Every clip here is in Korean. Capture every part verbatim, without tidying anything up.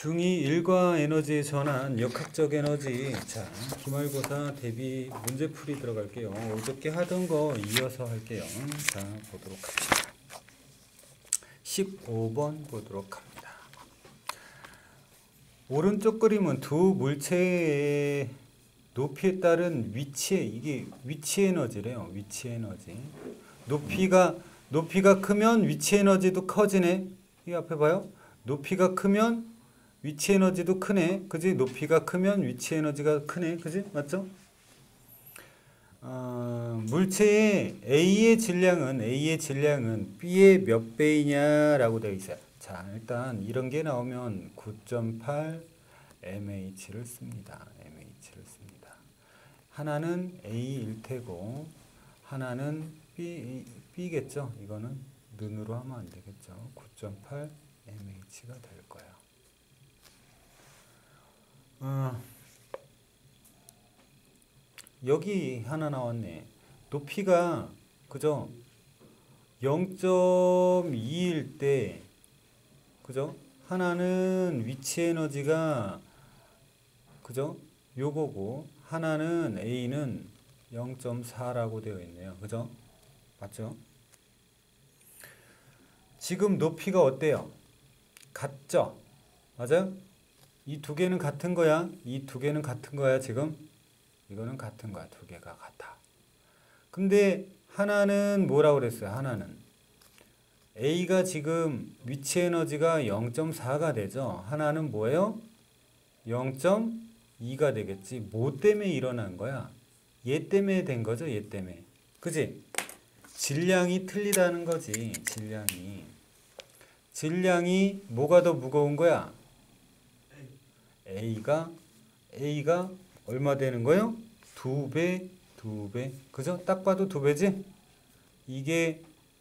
중이 일과 에너지의 전환, 역학적 에너지. 자, 기말고사 대비 문제풀이 들어갈게요. 어저께 하던 거 이어서 할게요. 자, 보도록 합시다. 십오 번 보도록 합니다. 오른쪽 그림은 두 물체의 높이에 따른 위치, 이게 위치 에너지래요. 위치 에너지. 높이가, 높이가 크면 위치 에너지도 커지네. 이 앞에 봐요. 높이가 크면 위치 에너지도 크네. 그지? 높이가 크면 위치 에너지가 크네. 그지? 맞죠? 어, 물체의 A의 질량은, A의 질량은 B의 몇 배이냐라고 되어 있어요. 자, 일단 이런 게 나오면 구 점 팔 엠에이치를 씁니다. 엠에이치를 씁니다. 하나는 A일 테고, 하나는 B, B겠죠? 이거는 눈으로 하면 안 되겠죠? 구 점 팔 엠에이치가 될 거예요. 어, 여기 하나 나왔네. 높이가 그죠? 영 점 이일 때 그죠? 하나는 위치 에너지가 그죠? 요거고 하나는 A는 영 점 사라고 되어 있네요. 그죠? 맞죠? 지금 높이가 어때요? 같죠? 맞아요? 이 두 개는 같은 거야. 이 두 개는 같은 거야, 지금. 이거는 같은 거야. 두 개가 같아. 근데 하나는 뭐라고 그랬어요? 하나는 A가 지금 위치 에너지가 영 점 사가 되죠. 하나는 뭐예요? 영 점 이가 되겠지. 뭐 때문에 일어난 거야? 얘 때문에 된 거죠. 얘 때문에. 그지? 질량이 틀리다는 거지. 질량이. 질량이 뭐가 더 무거운 거야? A가 A가 얼마 되는 거예요? 두 배, 두 배. 그죠? 딱 봐도 두 배지? 이게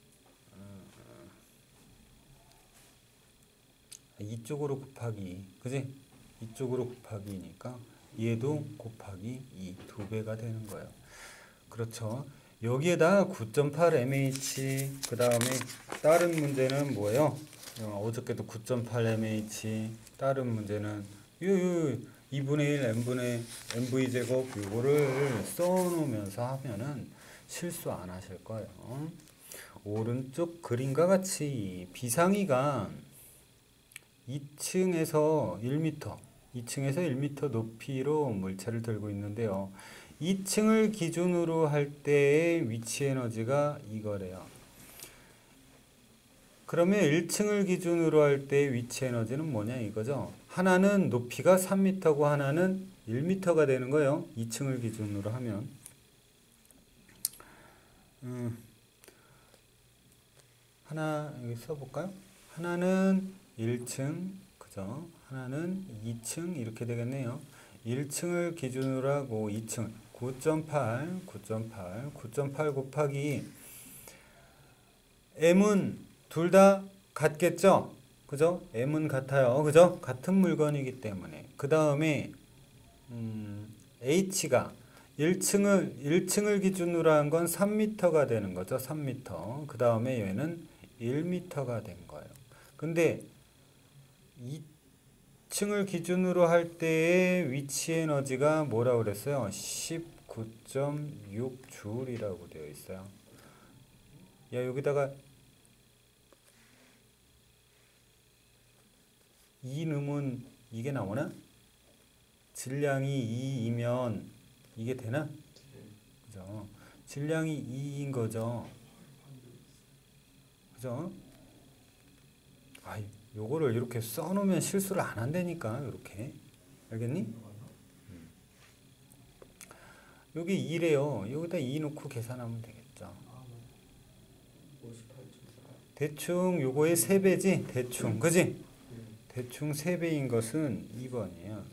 이쪽으로 곱하기, 그지? 이쪽으로 곱하기니까 얘도 곱하기 이, 두 배가 되는 거예요. 그렇죠? 여기에다 구 점 팔 엠에이치, 그 다음에 다른 문제는 뭐예요? 어, 어저께도 구 점 팔 엠에이치, 다른 문제는 요, 이분의 일 n분의 nv 제곱 요거를 써놓으면서 하면은 실수 안 하실 거예요. 오른쪽 그림과 같이 비상이가 이 층에서 일 미터, 이 층에서 일 미터 높이로 물체를 들고 있는데요. 이 층을 기준으로 할 때의 위치 에너지가 이거래요. 그러면 일 층을 기준으로 할 때의 위치 에너지는 뭐냐 이거죠. 하나는 높이가 삼 미터고 하나는 일 미터가 되는 거예요. 이 층을 기준으로 하면. 음, 하나 여기 써볼까요? 하나는 일 층, 그죠? 하나는 이 층 이렇게 되겠네요. 일 층을 기준으로 하고 이 층 구 점 팔, 구 점 팔, 구 점 팔 곱하기 M은 둘 다 같겠죠? 그죠? M은 같아요. 그죠? 같은 물건이기 때문에. 그 다음에 음, H가 일 층을 일 층을 기준으로 한 건 삼 미터가 되는 거죠. 삼 미터. 그 다음에 얘는 일 미터가 된 거예요. 근데 이 층을 기준으로 할 때의 위치 에너지가 뭐라고 그랬어요? 십구 점 육 줄이라고 되어 있어요. 야, 여기다가 이 넣으면 이게 나오나? 질량이 이이면 이게 되나? 그죠? 질량이 이인 거죠. 그죠? 아, 요거를 이렇게 써놓으면 실수를 안 한다니까, 이렇게. 알겠니? 음. 여기 이래요. 여기다 이 넣고 계산하면 되겠죠. 대충 요거의 세 배지? 대충. 그지? 대충 세 배인 것은 이 번이에요.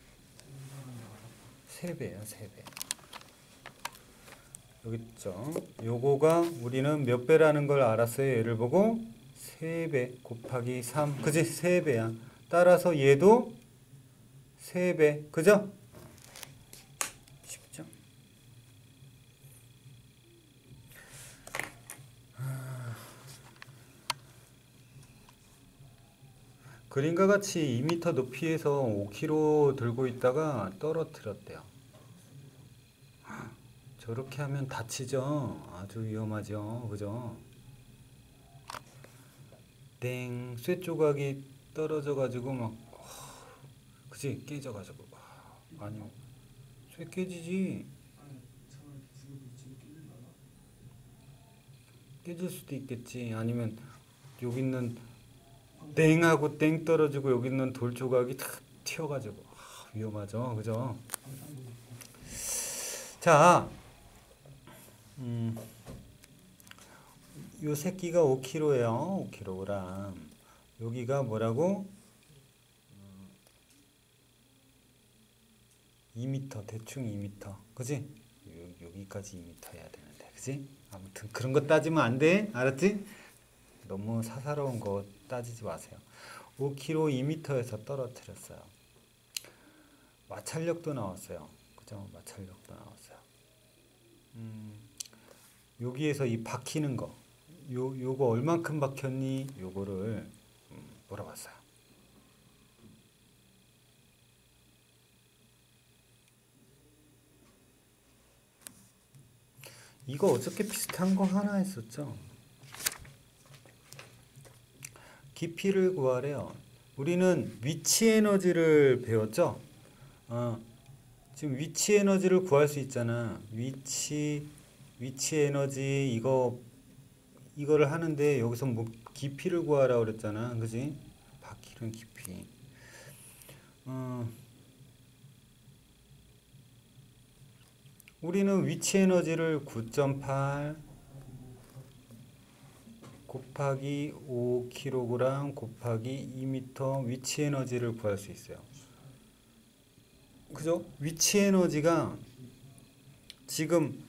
세 배야, 세 배. 여기 있죠. 요거가 우리는 몇 배라는 걸 알았어요. 얘를 보고 세 배 곱하기 삼. 그지? 세 배야. 따라서 얘도 세 배. 그죠? 쉽죠? 그림과 같이 이 미터 높이에서 오 킬로그램 들고 있다가 떨어뜨렸대요. 저렇게 하면 다치죠. 아주 위험하죠. 그죠? 땡, 쇠 조각이 떨어져 가지고 막 그치? 깨져 가지고 아니 쇠 깨지지. 깨질 수도 있겠지. 아니면 여기 있는 땡하고 땡 떨어지고 여기 있는 돌 조각이 탁 튀어가지고 아, 위험하죠. 그죠? 자, 음, 요 새끼가 오 킬로그램예요. 오 킬로그램. 여기가 뭐라고? 이 미터, 대충 이 미터. 그지? 요, 여기까지 이 미터 해야 되는데. 그지? 아무튼 그런 거 따지면 안 돼. 알았지? 너무 사사로운 거 따지지 마세요. 오 킬로그램 이 미터에서 떨어뜨렸어요. 마찰력도 나왔어요. 그죠? 마찰력도 나왔어요. 음, 여기에서 이 박히는 거, 요, 요거 얼만큼 박혔니? 요거를 음, 물어봤어요. 이거 어저께 비슷한 거 하나 했었죠? 깊이를 구하래요. 우리는 위치 에너지를 배웠죠? 어, 지금 위치 에너지를 구할 수 있잖아. 위치, 위치 에너지 이거 이거를 하는데 여기서 뭐 깊이를 구하라 그랬잖아. 그지? 박히는 깊이. 어, 우리는 위치 에너지를 구 점 팔 곱하기 오 킬로그램 곱하기 이 미터 위치 에너지를 구할 수 있어요. 그죠? 위치 에너지가 지금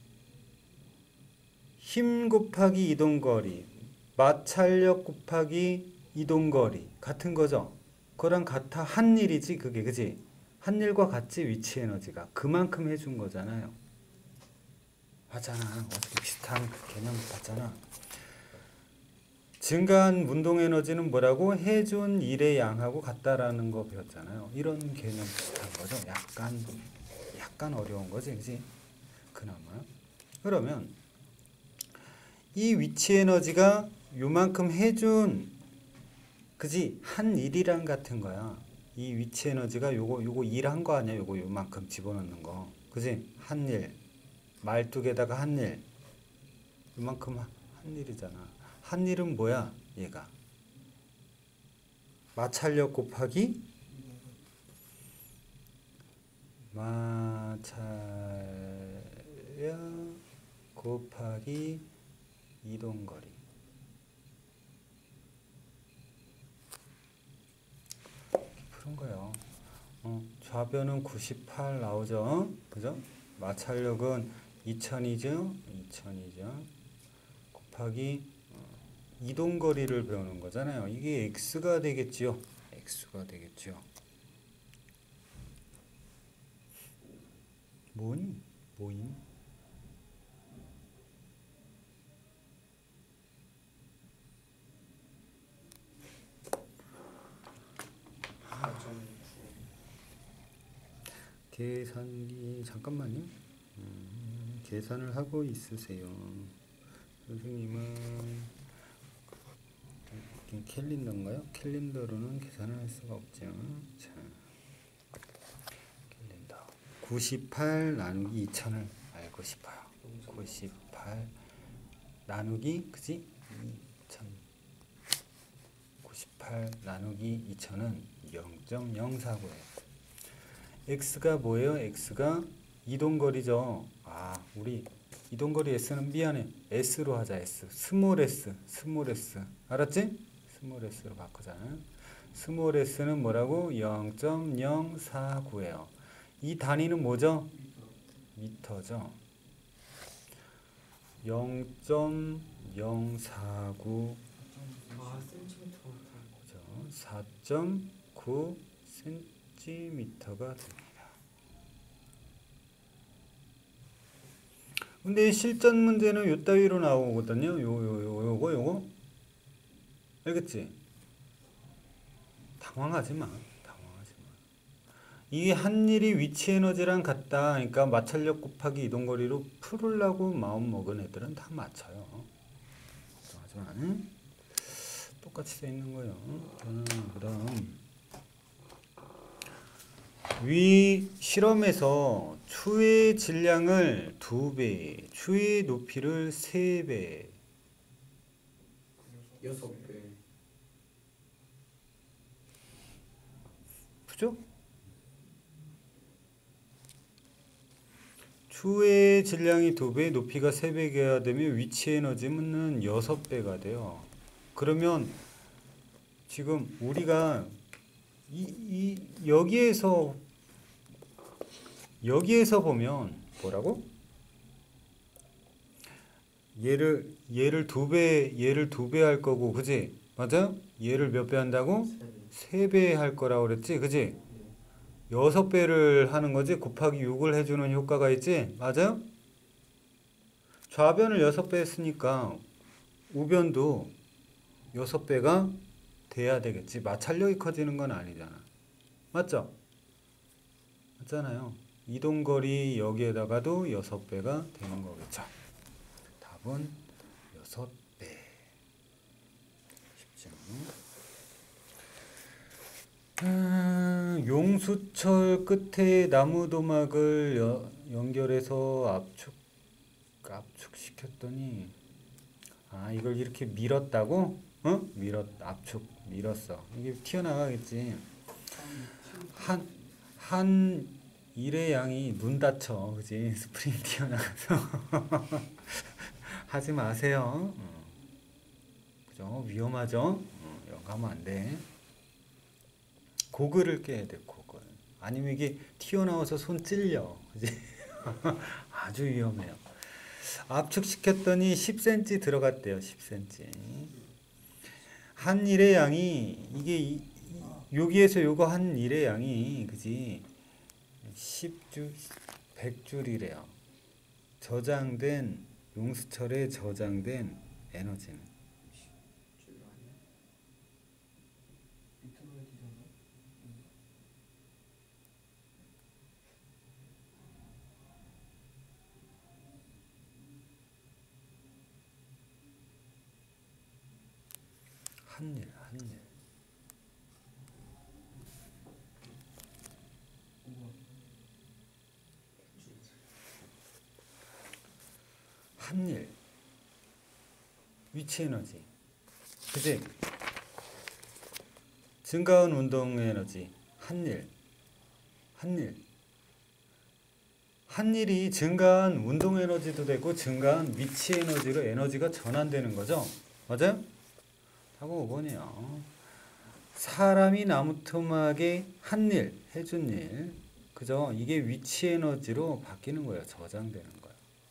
힘 곱하기 이동거리, 마찰력 곱하기 이동거리 같은 거죠. 그거랑 같아 한 일이지 그게. 그지? 한 일과 같지 위치 에너지가. 그만큼 해준 거잖아요. 맞잖아. 어떻게 비슷한 개념 봤잖아. 증가한 운동 에너지는 뭐라고? 해준 일의 양하고 같다라는 거 배웠잖아요. 이런 개념 비슷한 거죠. 약간 약간 어려운 거지, 그지? 그나마. 그러면 이 위치 에너지가 요만큼 해준, 그지? 한 일이랑 같은 거야. 이 위치 에너지가 요거 요거 일 한 거 아니야? 요거 요만큼 집어넣는 거, 그지? 한 일, 말뚝에다가 한 일, 요만큼 한 일이잖아. 한 일은 뭐야? 얘가 마찰력 곱하기 마찰력 곱하기 이동거리. 푸른 거예요. 어, 좌변은 구십팔 나오죠? 그죠? 마찰력은 이천이죠? 이천이죠? 곱하기 이동거리를 배우는 거잖아요. 이게 x가 되겠지요. x가 되겠지요. 뭐니? 뭐임? 계산기 잠깐만요. 음, 계산을 하고 있으세요. 선생님은 캘린더인가요? 캘린더로는 계산을 할 수가 없죠. 자, 캘린더 구십팔 나누기 이천을 알고 싶어요. 구십팔 나누기 그지? 이천. 구십팔 나누기 이천은 영 점 영사구예요. x가 뭐예요? x가 이동거리죠. 아, 우리 이동거리 s는 미안해. s로 하자. s. 스몰 s. 스몰 s. 알았지? 스몰 s로 바꾸자. 스몰 s는 뭐라고? 영 점 영사구예요. 이 단위는 뭐죠? 미터죠. 영 점 영사구 사 점 구 센티미터가 됩니다. 근데 실전 문제는 요 따위로 나오거든요. 요, 요, 요, 요거, 요거. 알겠지? 당황하지 마. 당황하지 마. 이 한일이 위치 에너지랑 같다. 그러니까 마찰력 곱하기 이동거리로 풀으려고 마음 먹은 애들은 다 맞춰요. 하지만 똑같이 돼 있는 거예요. 저는 그다음 위 실험에서 추의 질량을 두 배, 추의 높이를 세 배. 여섯 배. 그죠? 추의 질량이 두 배, 높이가 세 배가 되면 위치 에너지는 여섯 배가 돼요. 그러면 지금 우리가 이, 이 여기에서 여기에서 보면 뭐라고? 얘를 얘를 두 배, 얘를 두 배 할 거고, 그지? 맞아? 얘를 몇 배 한다고? 세 배 할 거라고 그랬지, 그지? 여섯 배를 하는 거지. 곱하기 육을 해주는 효과가 있지, 맞아요? 좌변을 여섯 배 했으니까 우변도 여섯 배가 돼야 되겠지. 마찰력이 커지는 건 아니잖아. 맞죠? 맞잖아요. 이동거리 여기에다가도 여섯 배가 되는 거겠죠. 답은 여섯 배. 쉽지 않나? 아, 용수철 끝에 나무 도막을 여, 연결해서 압축 압축시켰더니 아 이걸 이렇게 밀었다고? 어? 밀었 압축 밀었어. 이게 튀어나가겠지. 한 한 일의 양이 눈 다쳐, 그지? 스프링 튀어나가서 하지 마세요. 어. 그죠? 위험하죠? 어, 이런 거 하면 안 돼. 고글을 깨야 돼, 고글. 아니면 이게 튀어나와서 손 찔려, 그지? 아주 위험해요. 압축시켰더니 십 센티미터 들어갔대요. 십 센티미터. 한 일의 양이 이게 이, 여기에서 요거 한 일의 양이 그지? 십 줄, 백 줄이래요. 저장된 용수철에 저장된 에너지는 한일, 한일. 한일. 위치 에너지. 그지? 증가한 운동 에너지. 한일. 한일. 한일이 증가한 운동 에너지도 되고 증가한 위치 에너지로 에너지가 전환되는 거죠. 맞아요? 답은 오 번이요. 사람이 나무 토막에 한일 해준 일, 그죠? 이게 위치 에너지로 바뀌는 거예요. 저장되는 거예요.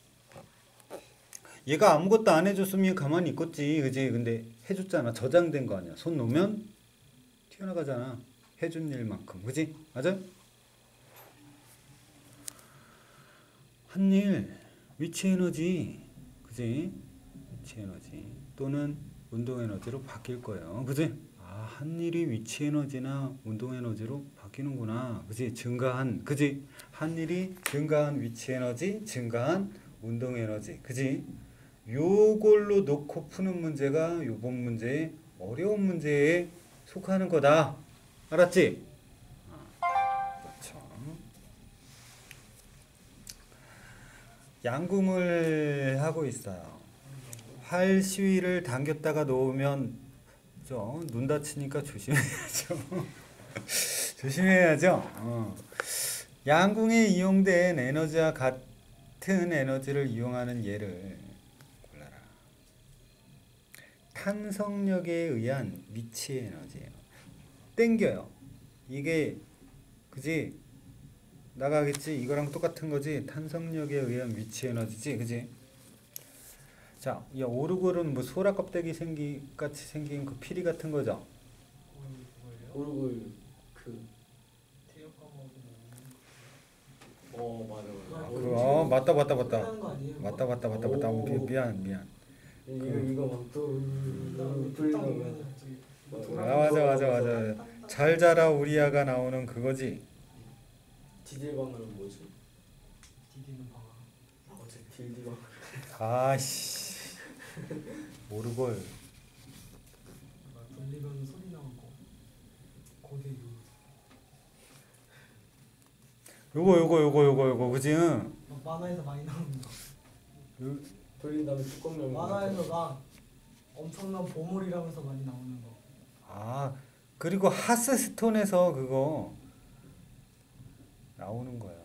얘가 아무것도 안 해줬으면 가만히 있겠지, 그지? 근데 해줬잖아. 저장된 거 아니야. 손 놓으면 튀어나가잖아. 해준 일만큼, 그지? 맞아? 한일 위치 에너지, 그지? 위치 에너지 또는 운동 에너지로 바뀔 거예요. 그지? 아, 한일이 위치 에너지나 운동 에너지로 바뀌는구나. 그지? 증가한, 그지? 한일이 증가한 위치 에너지, 증가한 운동 에너지. 그지? 요걸로 놓고 푸는 문제가 요번 문제의 어려운 문제에 속하는 거다. 알았지? 그렇죠. 양궁을 하고 있어요. 활 시위를 당겼다가 놓으면 그죠? 눈 다치니까 조심해야죠. 조심해야죠. 어. 양궁에 이용된 에너지와 같은 에너지를 이용하는 예를 골라라. 탄성력에 의한 미치 에너지예요. 땡겨요. 이게 그지? 나가겠지? 이거랑 똑같은 거지. 탄성력에 의한 위치 에너지지, 그지? 자, 이 오르골은 뭐 소라 껍데기 생기 같이 생긴 그 피리 같은 거죠. 오르골 그. 어 맞아 맞아. 아, 그, 어, 맞다 맞다 맞다. 맞다 맞다 맞다 맞다. 오. 미- 미안 미안. 이거 이거 막또 불리는 아, 맞아 맞아 맞아. 잘 자라 우리 아가 나오는 그거지. 디딜방은 뭐지? 디디는 방아. 아 어째 딜디방. 아씨 모르걸. 막 돌리면 소리 나는 거. 고대유. 요거 요거 요거 요거 요거 그지? 응? 막 만화에서 많이 나오는 거. 요- 돌린 다음에 뚜껑 열면. 만화에서 막 엄청난 보물이라면서 많이 나오는 거. 아 그리고 하스스톤에서 그거 나오는 거예요.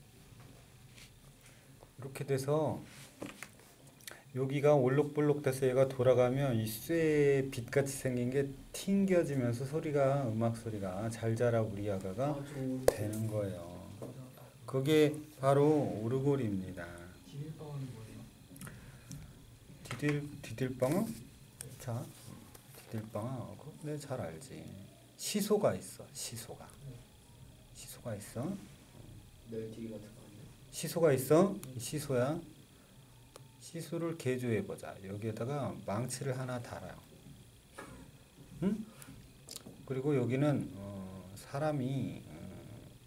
이렇게 돼서 여기가 올록볼록 돼서 얘가 돌아가면 이 쇠 빛같이 생긴 게 튕겨지면서 소리가 음악 소리가 잘 자라 우리 아가가 아, 저 되는 거예요. 그게 바로 오르골입니다. 디딜방아는 뭐예요? 디딜 디딜방어? 자, 디딜방어. 그거 내가 잘 알지. 시소가 있어. 시소가. 시소가 있어. 멜디 같은 거 아니야? 시소가 있어. 이 시소야. 시소를 개조해 보자. 여기에다가 망치를 하나 달아요. 응? 그리고 여기는 어, 사람이 어,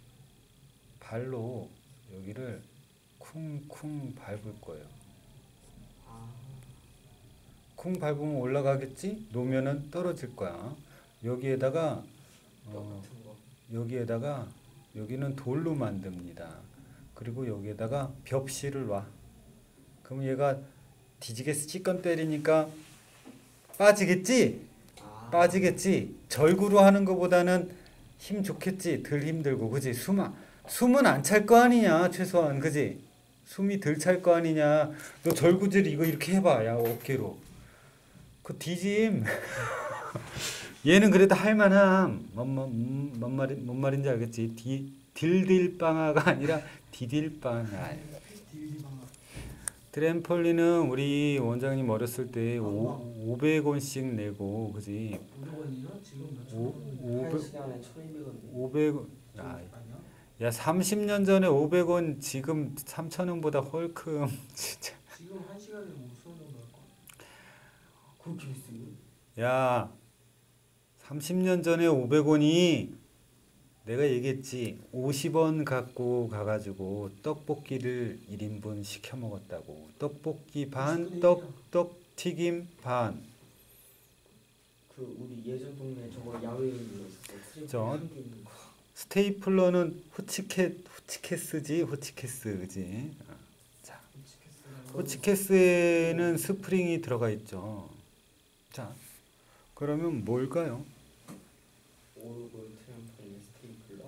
발로 여기를 쿵쿵 밟을 거예요. 아 쿵 밟으면 올라가겠지? 놓으면은 떨어질 거야. 여기에다가 떡 어, 같은 거. 여기에다가 여기는 돌로 만듭니다. 그리고 여기에다가 벽실을 놔. 그럼 얘가 뒤지게 찌건 때리니까 빠지겠지? 아 빠지겠지? 절구로 하는 것보다는 힘 좋겠지? 덜 힘들고 그지? 숨아 숨은 안 찰 거 아니냐 최소한 그지? 숨이 덜 찰 거 아니냐. 너 절구질 이거 이렇게 해봐 야 어깨로 그 뒤짐. 얘는 그래도 할만함. 뭔, 뭔, 음, 뭔, 말이, 뭔 말인지 알겠지? 디, 딜딜빵아가 아니라 디딜빵아. 디딜방아. 트램폴린은 우리 원장님 어렸을 때 오, 오백 원씩 내고 그지? 오백 원이요? 지금 몇 오, 천 원? 한 오백, 시간에 천이백 원. 오백 원. 야, 아니야? 야 삼십 년 전에 오백 원 지금 삼천 원보다 헐큼 진짜. 지금 한 시간에 오천 원 정도 할 거. 그렇게 비싸요? 야 삼십 년 전에 오백 원이 내가 얘기했지 오십 원 갖고 가가지고 떡볶이를 일 인분 시켜 먹었다고. 떡볶이 반, 떡, 떡튀김 반. 그 우리 예전 동네 저거 야외에 있는 거 있었어. 저- 한개 있는 거. 스테이플러는 호치케, 호치케스지 호치케스 그지? 어. 자, 치켓스랑 호치케스에는 스프링이 들어가 있죠. 자, 그러면 뭘까요? 오르골 트램폴린 스테이플러.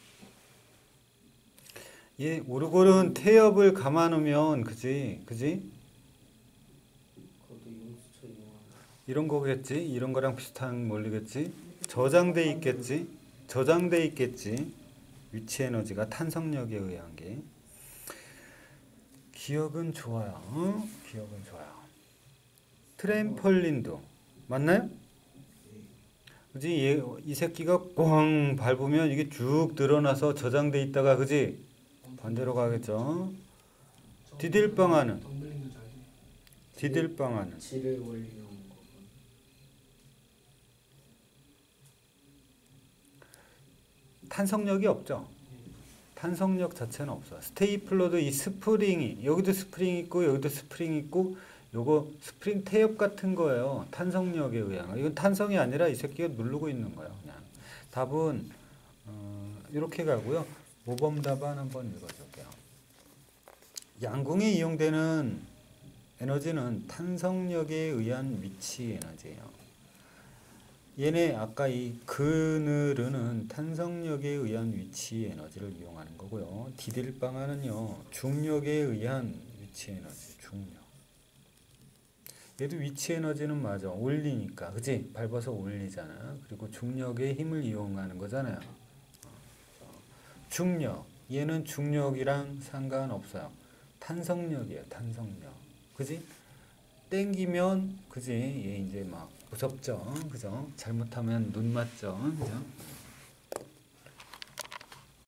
예, 오르골은 태엽을 감아 놓으면 그지? 그지? 그것도 용수철 이용한 거. 이런 거겠지? 이런 거랑 비슷한 원리겠지? 저장돼 있겠지? 저장돼 있겠지? 위치 에너지가 탄성력에 의한 게. 기억은 좋아요. 어? 기억은 좋아요. 트램펄린도 맞나요? 그지? 얘, 이 새끼가 꽝 밟으면 이게 쭉 늘어나서 저장돼 있다가 그지? 반대로 가겠죠? 디딜방아는? 덤블링도 잘 돼. 디딜방아는 질을 원리용 거. 탄성력이 없죠. 탄성력 자체는 없어. 스테이플러도 이 스프링이 여기도 스프링 있고 여기도 스프링 있고 요거 스프링 태엽 같은 거예요. 탄성력에 의한 거. 이건 탄성이 아니라 이 새끼가 누르고 있는 거예요. 그냥 답은 어, 이렇게 가고요. 모범 답안 한번 읽어줄게요. 양궁에 이용되는 에너지는 탄성력에 의한 위치 에너지예요. 얘네 아까 이 그늘은 탄성력에 의한 위치 에너지를 이용하는 거고요. 디딜방아는요 중력에 의한 위치 에너지, 중력. 얘도 위치 에너지는 맞아. 올리니까, 그지? 밟아서 올리잖아. 그리고 중력의 힘을 이용하는 거잖아요. 중력. 얘는 중력이랑 상관없어요. 탄성력이에요. 탄성력. 그지? 땡기면, 그지? 얘 이제 막 무섭죠. 그죠? 잘못하면 눈 맞죠. 그죠?